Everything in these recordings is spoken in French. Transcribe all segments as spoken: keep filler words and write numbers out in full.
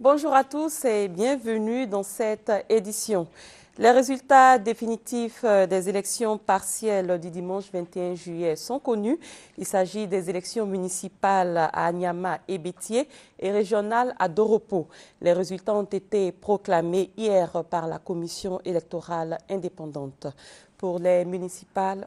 Bonjour à tous et bienvenue dans cette édition. Les résultats définitifs des élections partielles du dimanche vingt et un juillet sont connus. Il s'agit des élections municipales à Anyama et Bétié et régionales à Doropo. Les résultats ont été proclamés hier par la commission électorale indépendante. Pour les municipales,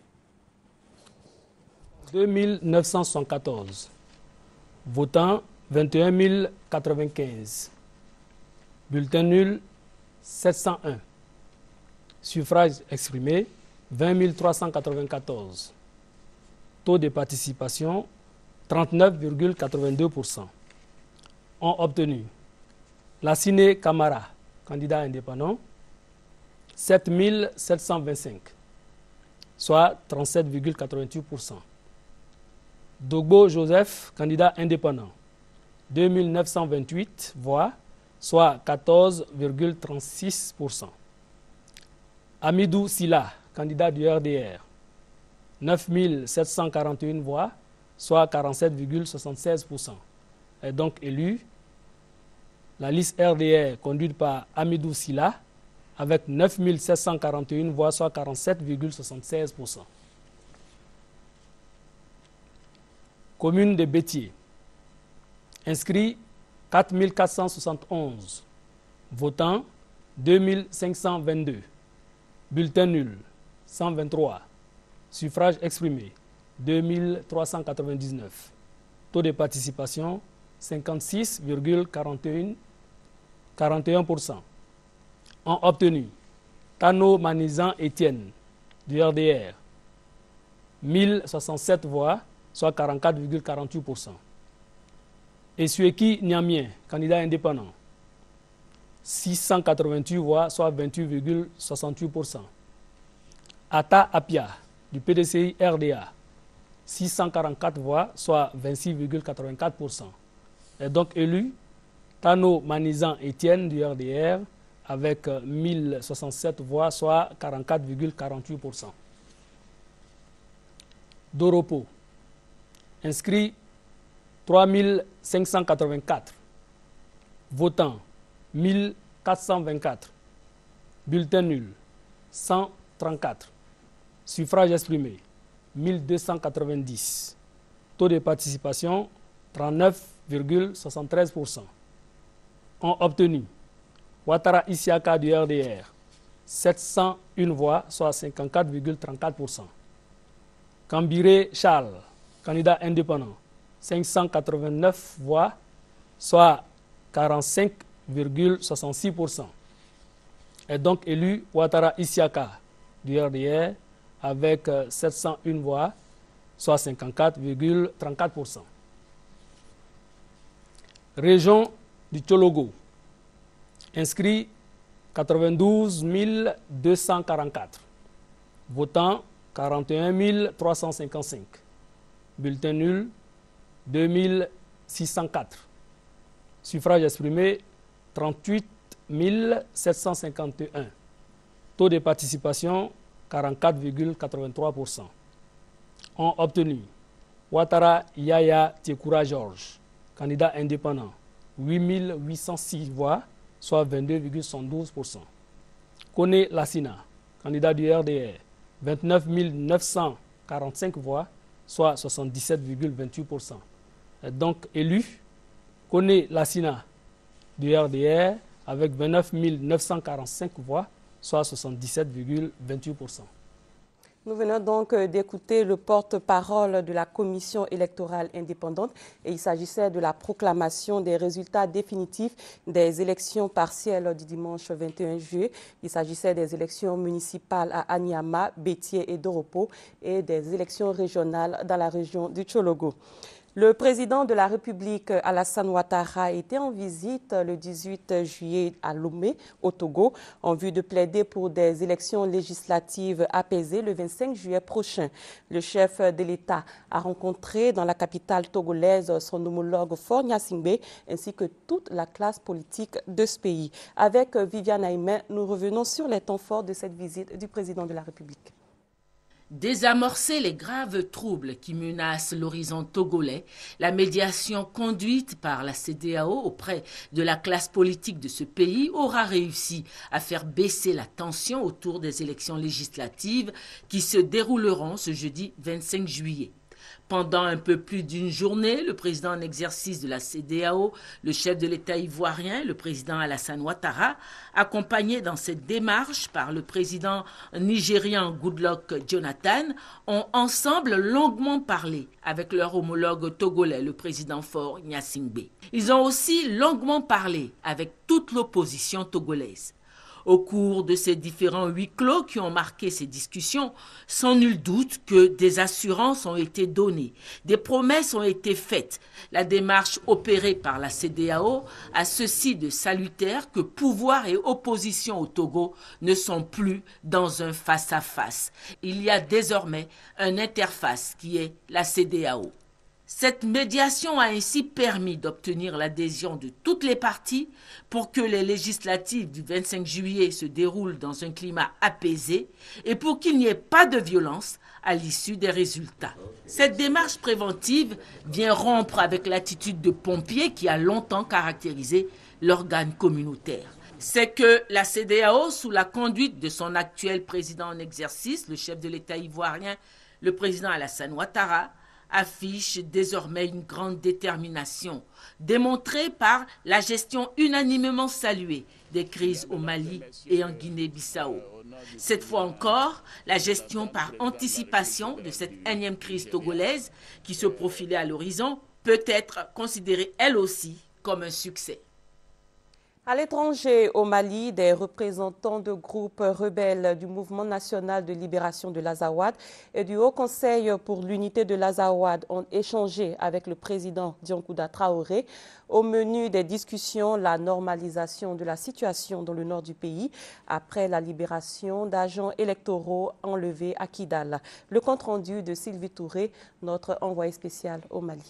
deux mille neuf cent soixante-quatorze. Votants vingt et un mille quatre-vingt-quinze. Bulletin nul sept cent un. Suffrages exprimés vingt mille trois cent quatre-vingt-quatorze. Taux de participation trente-neuf virgule quatre-vingt-deux pour cent. Ont obtenu Lassine Camara, candidat indépendant, sept mille sept cent vingt-cinq, soit trente-sept virgule quatre-vingt-huit pour cent. Dogbo Joseph, candidat indépendant, deux mille neuf cent vingt-huit voix, soit quatorze virgule trente-six pour cent. Amidou Silla, candidat du R D R, neuf mille sept cent quarante et une voix, soit quarante-sept virgule soixante-seize pour cent. Est donc élu. La liste R D R conduite par Amidou Silla avec neuf mille sept cent quarante et une voix, soit quarante-sept virgule soixante-seize pour cent. Commune de Bétié. Inscrits quatre mille quatre cent soixante et onze. Votants deux mille cinq cent vingt-deux. Bulletin nul cent vingt-trois. Suffrages exprimés deux mille trois cent quatre-vingt-dix-neuf. Taux de participation cinquante-six virgule quarante et un pour cent. Ont obtenu Tano Manizan Étienne du R D R, mille soixante-sept voix, soit quarante-quatre virgule quarante-huit pour cent. Essueki Niamien, candidat indépendant, six cent quatre-vingt-huit voix, soit vingt-huit virgule soixante-huit pour cent. Ata Apia, du P D C I R D A, six cent quarante-quatre voix, soit vingt-six virgule quatre-vingt-quatre pour cent. Est donc élu. Tano Manizan Étienne du R D R avec mille soixante-sept voix, soit quarante-quatre virgule quarante-huit pour cent. Doropo. Inscrits trois mille cinq cent quatre-vingt-quatre. Votants mille quatre cent vingt-quatre. Bulletin nul cent trente-quatre. Suffrages exprimés mille deux cent quatre-vingt-dix. Taux de participation trente-neuf virgule soixante-treize pour cent. Ont obtenu Ouattara Isiaka du R D R, sept cent un voix, soit cinquante-quatre virgule trente-quatre pour cent. Kambiré Charles, candidat indépendant, cinq cent quatre-vingt-neuf voix, soit quarante-cinq virgule soixante-six pour cent. Est donc élu Ouattara Isiaka du R D R avec sept cent un voix, soit cinquante-quatre virgule trente-quatre pour cent. Région du Tchologo. Inscrits quatre-vingt-douze mille deux cent quarante-quatre. Votants quarante et un mille trois cent cinquante-cinq. Bulletin nul deux mille six cent quatre. Suffrages exprimés trente-huit mille sept cent cinquante et un. Taux de participation quarante-quatre virgule quatre-vingt-trois pour cent. Ont obtenu Ouattara Yaya Tekura Georges, candidat indépendant, huit mille huit cent six voix, soit vingt-deux virgule soixante-douze pour cent. Kone Lassina, candidat du R D R, vingt-neuf mille neuf cent quarante-cinq voix, soit soixante-dix-sept virgule vingt-huit pour cent. Est donc élu. Kone Lassina du R D R avec vingt-neuf mille neuf cent quarante-cinq voix, soit soixante-dix-sept virgule vingt-huit pour cent. Nous venons donc d'écouter le porte-parole de la commission électorale indépendante et il s'agissait de la proclamation des résultats définitifs des élections partielles du dimanche vingt et un juillet. Il s'agissait des élections municipales à Anyama, Bétié et Doropo et des élections régionales dans la région du Tchologo. Le président de la République, Alassane Ouattara, était en visite le dix-huit juillet à Lomé, au Togo, en vue de plaider pour des élections législatives apaisées le vingt-cinq juillet prochain. Le chef de l'État a rencontré dans la capitale togolaise son homologue Faure Gnassingbé ainsi que toute la classe politique de ce pays. Avec Viviane Aïmen, nous revenons sur les temps forts de cette visite du président de la République. Désamorcer les graves troubles qui menacent l'horizon togolais, la médiation conduite par la C E D E A O auprès de la classe politique de ce pays aura réussi à faire baisser la tension autour des élections législatives qui se dérouleront ce jeudi vingt-cinq juillet. Pendant un peu plus d'une journée, le président en exercice de la C E D E A O, le chef de l'État ivoirien, le président Alassane Ouattara, accompagné dans cette démarche par le président nigérian Goodluck Jonathan, ont ensemble longuement parlé avec leur homologue togolais, le président Faure Gnassingbé. Ils ont aussi longuement parlé avec toute l'opposition togolaise. Au cours de ces différents huis clos qui ont marqué ces discussions, sans nul doute que des assurances ont été données, des promesses ont été faites. La démarche opérée par la C E D E A O a ceci de salutaire que pouvoir et opposition au Togo ne sont plus dans un face-à-face. Il y a désormais un interface qui est la C E D E A O. Cette médiation a ainsi permis d'obtenir l'adhésion de toutes les parties pour que les législatives du vingt-cinq juillet se déroulent dans un climat apaisé et pour qu'il n'y ait pas de violence à l'issue des résultats. Cette démarche préventive vient rompre avec l'attitude de pompier qui a longtemps caractérisé l'organe communautaire. C'est que la C E D E A O, sous la conduite de son actuel président en exercice, le chef de l'État ivoirien, le président Alassane Ouattara, affiche désormais une grande détermination, démontrée par la gestion unanimement saluée des crises au Mali et en Guinée-Bissau. Cette fois encore, la gestion par anticipation de cette énième crise togolaise qui se profilait à l'horizon peut être considérée elle aussi comme un succès. À l'étranger, au Mali, des représentants de groupes rebelles du Mouvement national de libération de l'Azawad et du Haut Conseil pour l'unité de l'Azawad ont échangé avec le président Diankouda Traoré. Au menu des discussions, la normalisation de la situation dans le nord du pays après la libération d'agents électoraux enlevés à Kidal. Le compte-rendu de Sylvie Touré, notre envoyé spécial au Mali.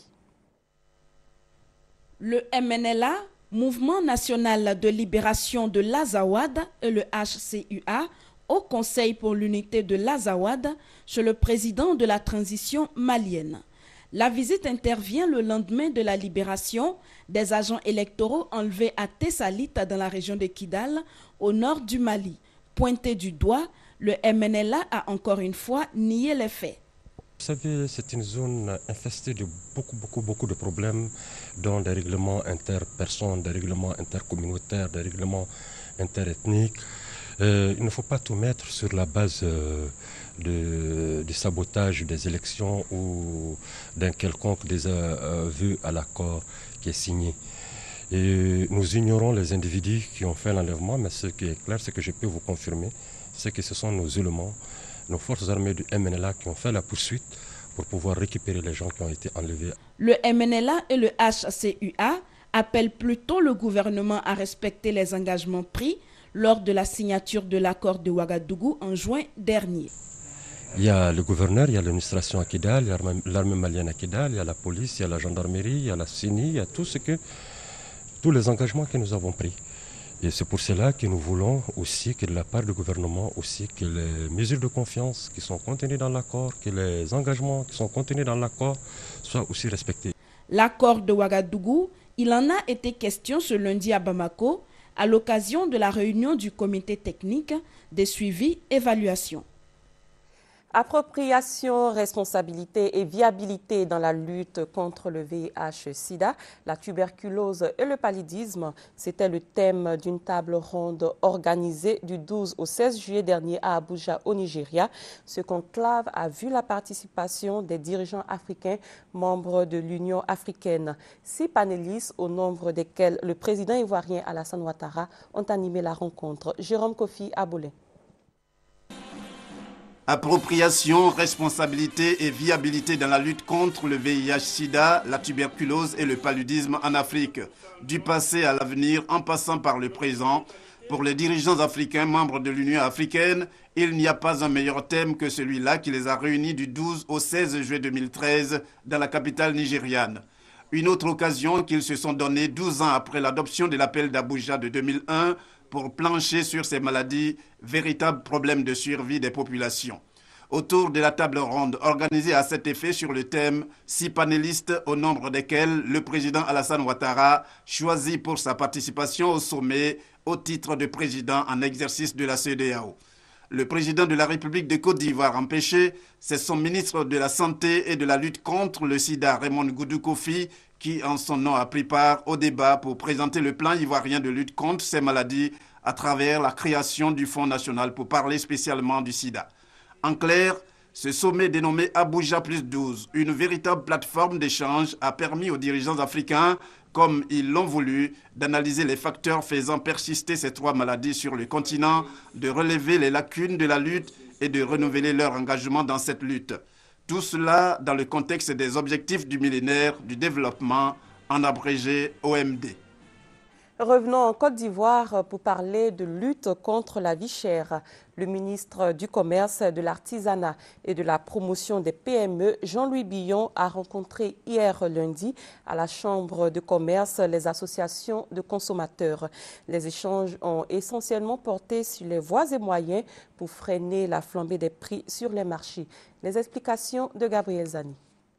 Le M N L A, Mouvement national de libération de l'Azawad, et le H C U A, au Conseil pour l'unité de l'Azawad, chez le président de la transition malienne. La visite intervient le lendemain de la libération des agents électoraux enlevés à Tessalit dans la région de Kidal, au nord du Mali. Pointé du doigt, le M N L A a encore une fois nié les faits. Vous savez, c'est une zone infestée de beaucoup, beaucoup, beaucoup de problèmes, dont des règlements interpersonnes, des règlements intercommunautaires, des règlements interethniques. Euh, il ne faut pas tout mettre sur la base euh, de, du sabotage des élections ou d'un quelconque désaveu à l'accord qui est signé. Et nous ignorons les individus qui ont fait l'enlèvement, mais ce qui est clair, c'est que je peux vous confirmer, c'est que ce sont nos éléments, nos forces armées du M N L A qui ont fait la poursuite pour pouvoir récupérer les gens qui ont été enlevés. Le M N L A et le H C U A appellent plutôt le gouvernement à respecter les engagements pris lors de la signature de l'accord de Ouagadougou en juin dernier. Il y a le gouverneur, il y a l'administration à Kidal, il y a l'armée malienne à Kidal, il y a la police, il y a la gendarmerie, il y a la C E N I, il y a tout ce que, tous les engagements que nous avons pris. Et c'est pour cela que nous voulons aussi que de la part du gouvernement, aussi que les mesures de confiance qui sont contenues dans l'accord, que les engagements qui sont contenus dans l'accord soient aussi respectés. L'accord de Ouagadougou, il en a été question ce lundi à Bamako, à l'occasion de la réunion du comité technique des suivis-évaluations. Appropriation, responsabilité et viabilité dans la lutte contre le V I H sida, la tuberculose et le paludisme, c'était le thème d'une table ronde organisée du douze au seize juillet dernier à Abuja, au Nigeria. Ce conclave a vu la participation des dirigeants africains membres de l'Union africaine. Six panélistes, au nombre desquels le président ivoirien Alassane Ouattara, ont animé la rencontre. Jérôme Kofi Abolé. Appropriation, responsabilité et viabilité dans la lutte contre le V I H sida, la tuberculose et le paludisme en Afrique. Du passé à l'avenir, en passant par le présent, pour les dirigeants africains membres de l'Union africaine, il n'y a pas un meilleur thème que celui-là qui les a réunis du douze au seize juillet deux mille treize dans la capitale nigériane. Une autre occasion qu'ils se sont donnée douze ans après l'adoption de l'appel d'Abuja de deux mille un pour plancher sur ces maladies, véritable problème de survie des populations. autour de la table ronde organisée à cet effet sur le thème six panélistes au nombre desquels le président Alassane Ouattara choisit pour sa participation au sommet au titre de président en exercice de la C E D E A O. Le président de la République de Côte d'Ivoire empêché, c'est son ministre de la Santé et de la lutte contre le sida, Raymond Goudou Kofi, qui en son nom a pris part au débat pour présenter le plan ivoirien de lutte contre ces maladies à travers la création du Fonds national pour parler spécialement du sida. En clair, ce sommet dénommé Abuja plus douze, une véritable plateforme d'échange, a permis aux dirigeants africains, comme ils l'ont voulu, d'analyser les facteurs faisant persister ces trois maladies sur le continent, de relever les lacunes de la lutte et de renouveler leur engagement dans cette lutte. Tout cela dans le contexte des objectifs du millénaire du développement, en abrégé O M D. Revenons en Côte d'Ivoire pour parler de lutte contre la vie chère. Le ministre du Commerce, de l'Artisanat et de la Promotion des P M E, Jean-Louis Billon, a rencontré hier lundi à la Chambre de commerce les associations de consommateurs. Les échanges ont essentiellement porté sur les voies et moyens pour freiner la flambée des prix sur les marchés. Les explications de Gabriel Zani.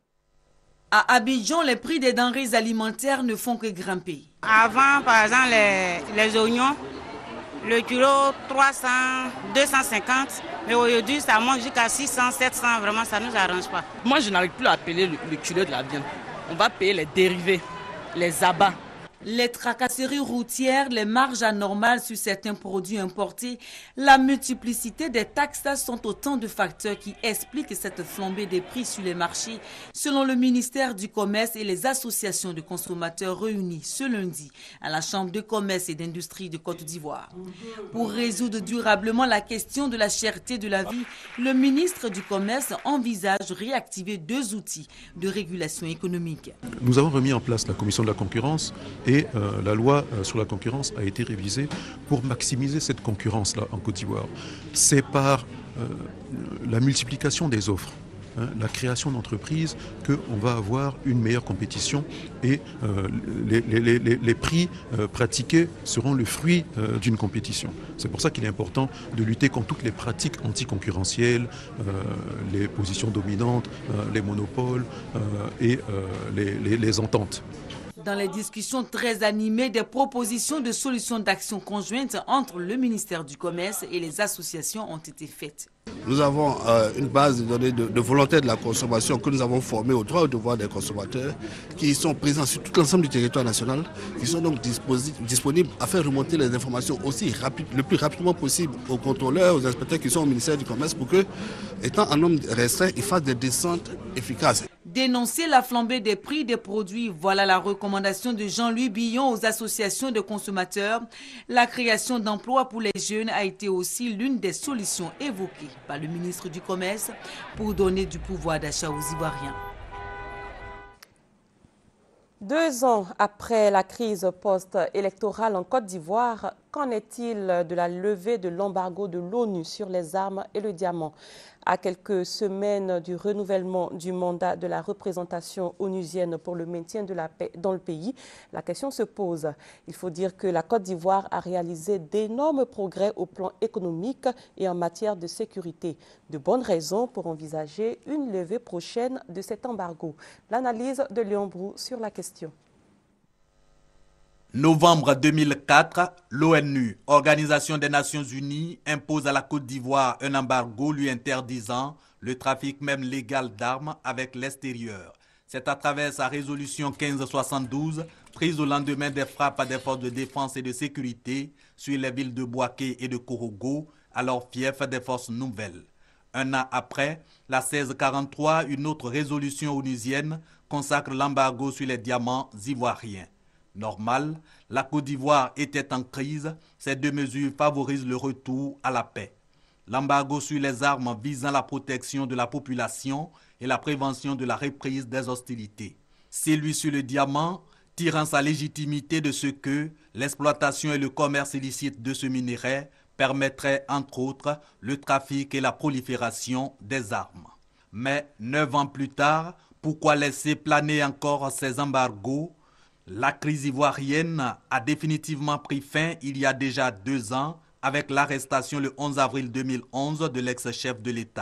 À Abidjan, les prix des denrées alimentaires ne font que grimper. Avant, par exemple, les, les oignons, le kilo trois cents, deux cent cinquante, mais aujourd'hui, ça monte jusqu'à six cents, sept cents. Vraiment, ça ne nous arrange pas. Moi, je n'arrive plus à payer le, le kilo de la viande. On va payer les dérivés, les abats. Les tracasseries routières, les marges anormales sur certains produits importés, la multiplicité des taxes sont autant de facteurs qui expliquent cette flambée des prix sur les marchés, selon le ministère du Commerce et les associations de consommateurs réunis ce lundi à la Chambre de commerce et d'industrie de Côte d'Ivoire. Pour résoudre durablement la question de la cherté de la vie, le ministre du Commerce envisage réactiver deux outils de régulation économique. Nous avons remis en place la commission de la concurrence et euh, la loi euh, sur la concurrence a été révisée pour maximiser cette concurrence-là en Côte d'Ivoire. C'est par euh, la multiplication des offres, hein, la création d'entreprises, qu'on va avoir une meilleure compétition et euh, les, les, les, les prix euh, pratiqués seront le fruit euh, d'une compétition. C'est pour ça qu'il est important de lutter contre toutes les pratiques anticoncurrentielles, euh, les positions dominantes, euh, les monopoles euh, et euh, les, les, les ententes. Dans les discussions très animées, des propositions de solutions d'action conjointes entre le ministère du Commerce et les associations ont été faites. Nous avons euh, une base de données de, de volontaires de la consommation que nous avons formée aux droits et aux devoirs des consommateurs qui sont présents sur tout l'ensemble du territoire national, qui sont donc disponibles à faire remonter les informations aussi rapide, le plus rapidement possible aux contrôleurs, aux inspecteurs qui sont au ministère du Commerce pour que, étant un nombre restreint, ils fassent des descentes efficaces. Dénoncer la flambée des prix des produits, voilà la recommandation de Jean-Louis Billon aux associations de consommateurs. La création d'emplois pour les jeunes a été aussi l'une des solutions évoquées par le ministre du Commerce pour donner du pouvoir d'achat aux Ivoiriens. Deux ans après la crise post-électorale en Côte d'Ivoire, qu'en est-il de la levée de l'embargo de l'ONU sur les armes et le diamant? À quelques semaines du renouvellement du mandat de la représentation onusienne pour le maintien de la paix dans le pays, la question se pose. Il faut dire que la Côte d'Ivoire a réalisé d'énormes progrès au plan économique et en matière de sécurité. De bonnes raisons pour envisager une levée prochaine de cet embargo. L'analyse de Léon Brou sur la question. Novembre deux mille quatre, l'ONU, Organisation des Nations Unies, impose à la Côte d'Ivoire un embargo lui interdisant le trafic même légal d'armes avec l'extérieur. C'est à travers sa résolution quinze soixante-douze, prise au lendemain des frappes des forces de défense et de sécurité sur les villes de Bouaké et de Korogo, alors fief des forces nouvelles. Un an après, la seize quarante-trois, une autre résolution onusienne consacre l'embargo sur les diamants ivoiriens. Normal, la Côte d'Ivoire était en crise, ces deux mesures favorisent le retour à la paix. L'embargo sur les armes visant la protection de la population et la prévention de la reprise des hostilités. Celui sur le diamant, tirant sa légitimité de ce que l'exploitation et le commerce illicite de ce minerai permettraient entre autres le trafic et la prolifération des armes. Mais neuf ans plus tard, pourquoi laisser planer encore ces embargos? La crise ivoirienne a définitivement pris fin il y a déjà deux ans avec l'arrestation le onze avril deux mille onze de l'ex-chef de l'État.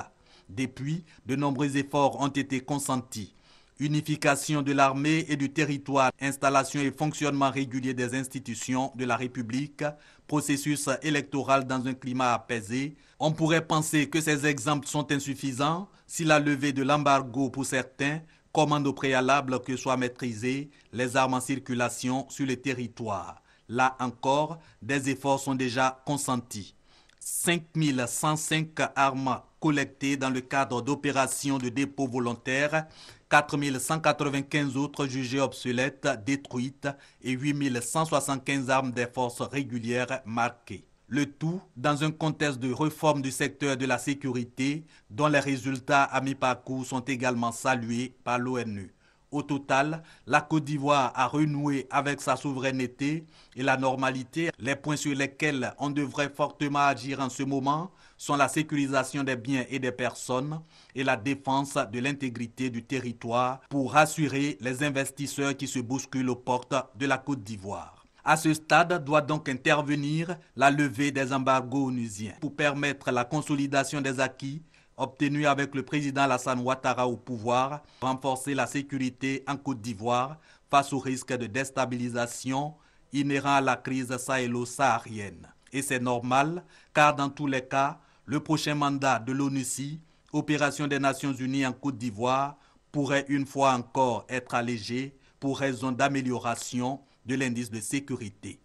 Depuis, de nombreux efforts ont été consentis. Unification de l'armée et du territoire, installation et fonctionnement régulier des institutions de la République, processus électoral dans un climat apaisé. On pourrait penser que ces exemples sont insuffisants si la levée de l'embargo pour certains commande au préalable que soient maîtrisées les armes en circulation sur le territoire. Là encore, des efforts sont déjà consentis. cinq mille cent cinq armes collectées dans le cadre d'opérations de dépôt volontaire, quatre mille cent quatre-vingt-quinze autres jugées obsolètes, détruites et huit mille cent soixante-quinze armes des forces régulières marquées. Le tout dans un contexte de réforme du secteur de la sécurité dont les résultats à mi-parcours sont également salués par l'ONU. Au total, la Côte d'Ivoire a renoué avec sa souveraineté et la normalité. Les points sur lesquels on devrait fortement agir en ce moment sont la sécurisation des biens et des personnes et la défense de l'intégrité du territoire pour rassurer les investisseurs qui se bousculent aux portes de la Côte d'Ivoire. À ce stade, doit donc intervenir la levée des embargos onusiens pour permettre la consolidation des acquis obtenus avec le président Alassane Ouattara au pouvoir, renforcer la sécurité en Côte d'Ivoire face au risque de déstabilisation inhérent à la crise sahélo-saharienne. Et c'est normal, car dans tous les cas, le prochain mandat de l'ONUCI, Opération des Nations Unies en Côte d'Ivoire, pourrait une fois encore être allégé pour raison d'amélioration de l'indice de sécurité.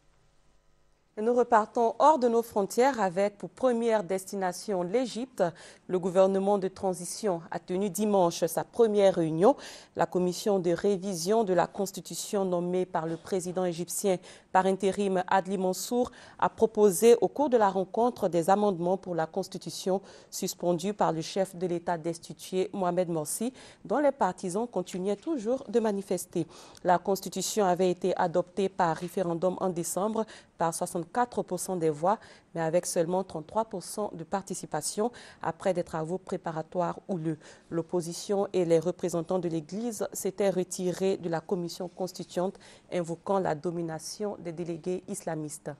Et nous repartons hors de nos frontières avec pour première destination l'Égypte. Le gouvernement de transition a tenu dimanche sa première réunion. La commission de révision de la Constitution nommée par le président égyptien par intérim Adli Mansour a proposé au cours de la rencontre des amendements pour la Constitution suspendus par le chef de l'État destitué Mohamed Morsi, dont les partisans continuaient toujours de manifester. La Constitution avait été adoptée par référendum en décembre par soixante-quatre pour cent des voix, mais avec seulement trente-trois pour cent de participation après des travaux préparatoires houleux. L'opposition et les représentants de l'Église s'étaient retirés de la commission constituante, invoquant la domination des délégués islamistes.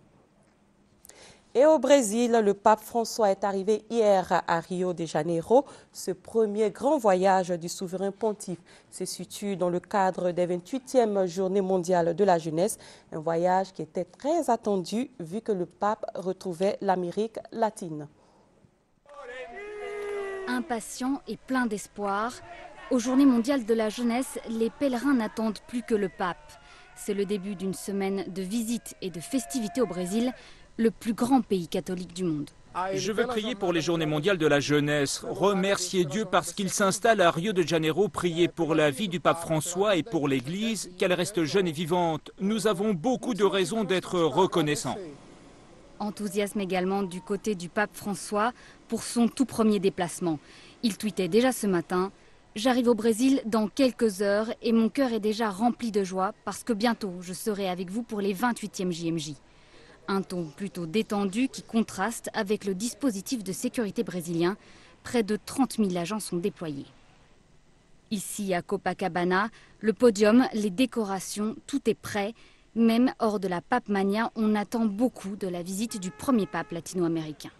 Et au Brésil, le pape François est arrivé hier à Rio de Janeiro. Ce premier grand voyage du souverain pontife se situe dans le cadre des vingt-huitièmes Journées mondiales de la jeunesse. Un voyage qui était très attendu vu que le pape retrouvait l'Amérique latine. Impatient et plein d'espoir, aux Journées mondiales de la jeunesse, les pèlerins n'attendent plus que le pape. C'est le début d'une semaine de visites et de festivités au Brésil, le plus grand pays catholique du monde. Je veux prier pour les Journées mondiales de la jeunesse, remercier Dieu parce qu'il s'installe à Rio de Janeiro, prier pour la vie du pape François et pour l'Église, qu'elle reste jeune et vivante. Nous avons beaucoup de raisons d'être reconnaissants. Enthousiasme également du côté du pape François pour son tout premier déplacement. Il tweetait déjà ce matin « J'arrive au Brésil dans quelques heures et mon cœur est déjà rempli de joie parce que bientôt je serai avec vous pour les vingt-huitièmes J M J ». Un ton plutôt détendu qui contraste avec le dispositif de sécurité brésilien. Près de trente mille agents sont déployés. Ici à Copacabana, le podium, les décorations, tout est prêt. Même hors de la Pape Mania, on attend beaucoup de la visite du premier pape latino-américain.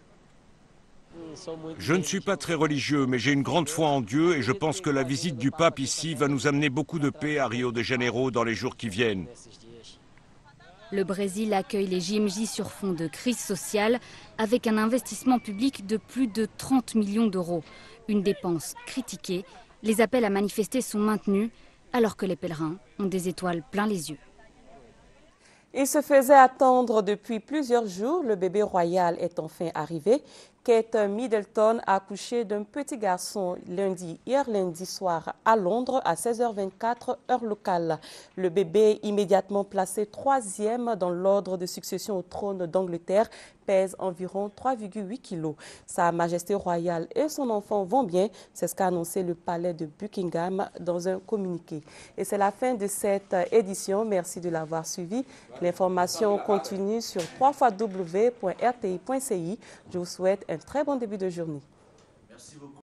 Je ne suis pas très religieux, mais j'ai une grande foi en Dieu et je pense que la visite du pape ici va nous amener beaucoup de paix à Rio de Janeiro dans les jours qui viennent. Le Brésil accueille les J M J sur fond de crise sociale avec un investissement public de plus de trente millions d'euros. Une dépense critiquée. Les appels à manifester sont maintenus alors que les pèlerins ont des étoiles plein les yeux. Il se faisait attendre depuis plusieurs jours. Le bébé royal est enfin arrivé. Kate Middleton a accouché d'un petit garçon lundi, hier lundi soir à Londres à seize heures vingt-quatre heure locale. Le bébé, immédiatement placé troisième dans l'ordre de succession au trône d'Angleterre, pèse environ trois virgule huit kilos. Sa Majesté royale et son enfant vont bien, c'est ce qu'a annoncé le palais de Buckingham dans un communiqué. Et c'est la fin de cette édition. Merci de l'avoir suivi. L'information continue sur w w w point r t i point c i. Je vous souhaite un très bon début de journée. Merci beaucoup.